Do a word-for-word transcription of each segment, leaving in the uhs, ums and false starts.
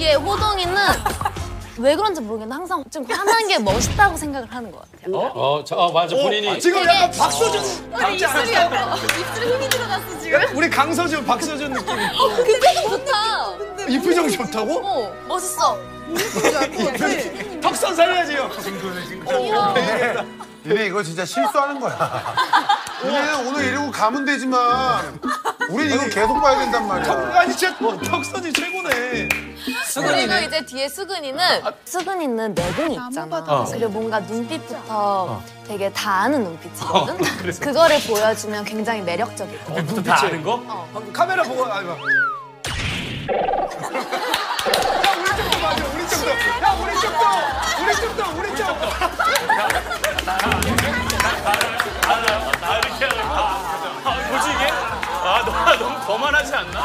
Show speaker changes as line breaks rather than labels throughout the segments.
뒤에 호동이는 왜 그런지 모르겠는데 항상 좀 화난 게 멋있다고 생각을 하는 것 같아요.
어? 어, 저, 어 맞아. 본인이.
어, 지금 약간 박서준.
우리 입술이 약간 입술에 흠이 들어갔어 지금.
우리 강서준, 박서준 느낌 있고.
근데 좋다.
이 표정 좋다고?
어, 멋있어.
턱선 살려야지요.
니네 이거 진짜 실수하는 거야. 니네는 오늘 이러고 가면 되지만 우린 이거 계속 봐야 된단 말이야.
턱, 아니 진짜 턱선이 최고네.
그리고 이제 뒤에 수근이는 수근이는 내공이 있잖아.
어.
그리고 뭔가 눈빛부터 되게 다 아는 눈빛이거든. 그거를 보여주면 굉장히 매력적이고.
눈빛부터 다 아는 거?
어.
카메라 보고 아니 봐. 야 우리 쪽도 맞아. 우리 쪽도. 야 우리 쪽도. 우리 쪽도. 우리 쪽.
나 이렇게 하는 거. 뭐지 이게? 아, 너 너무 거만하지 않나?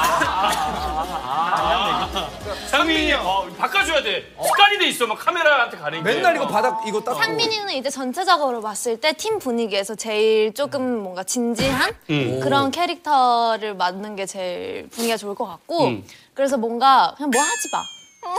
아, 상민이 어, 바꿔줘야 돼. 습관이 돼 있어. 막 카메라한테 가는 게.
맨날 이거 바닥 이거 딱.
상민이는 이제 전체적으로 봤을 때 팀 분위기에서 제일 조금 뭔가 진지한 그런 캐릭터를 맡는 게 제일 분위기가 좋을 것 같고
음.
그래서 뭔가 그냥 뭐 하지 마.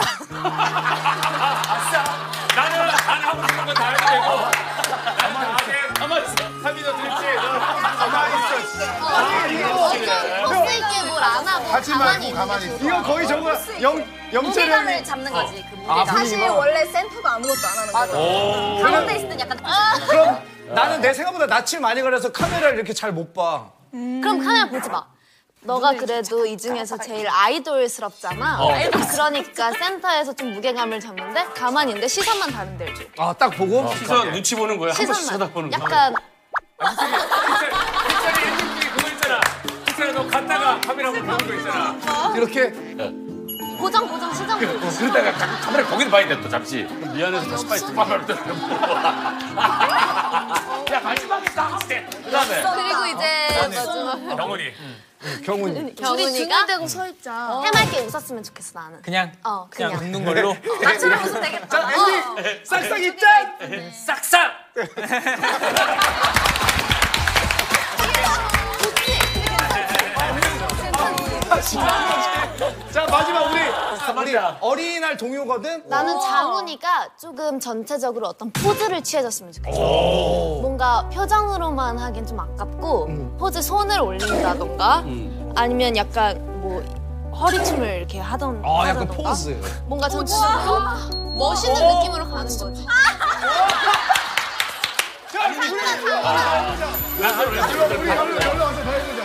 아싸. 나는 나는 하고 싶은 건 다 해도 되고. 가만히 있어. 상민이 너 들지? 가만히 있어.
버스 있게 뭘 안 하고
하지
가만히
말고
있는 게
가만히
좋을
있어.
것
이거 거의 정말 영 영철형이.
무게감을 잡는 거지. 그 무게감.
사실 원래 센터가 아무것도 안 하는 거예요.
가운데 있을 땐 약간
그럼 나는 내 생각보다 낯을 많이 가려서 카메라를 이렇게 잘 못 봐.
그럼 카메라 보지 마. 너가 그래도 이 중에서 제일 아이돌스럽잖아. 그러니까 센터에서 좀 무게감을 잡는데 가만히 있는데 시선만 다른 데를 줘.
아 딱 보고.
시선 눈치 보는 거야. 한 번씩
시선만.
쳐다보는 거야.
약간
픽셀이 일등기 그거 있잖아. 픽셀아 너 갔다가 카메라 보는 거 있잖아.
이렇게.
고정 고정 시정 보고.
그러다가 가- 카메라 거기도 봐야 돼 또 잠시. 미안해서 다시 빨리 카메라를 또. 야 마지막에 딱 해. 그다음에
그리고 이제 마지막
경훈이.
경훈이.
경훈이가 대고 서 있자. 해맑게 웃었으면 좋겠어 나는.
그냥
어 그냥.
그냥 웃는 걸로.
나처럼 웃으면 되겠다. 어.
싹싹이 짠.
싹싹.
자 마지막 우리 우리 어린이날 동요거든.
나는 장훈이가 조금 전체적으로 어떤 포즈를 취해줬으면 좋겠어. 뭔가 표정으로만 하긴 좀 아깝고 포즈 손을 올린다던가 아니면 약간 뭐 허리춤을 이렇게 하던
아 약간
하다던가.
포즈.
뭔가 전체적으로 멋있는 느낌으로 가는 거지.
자 우리 우리 우리 우리 우리 우리 우리 우리 우리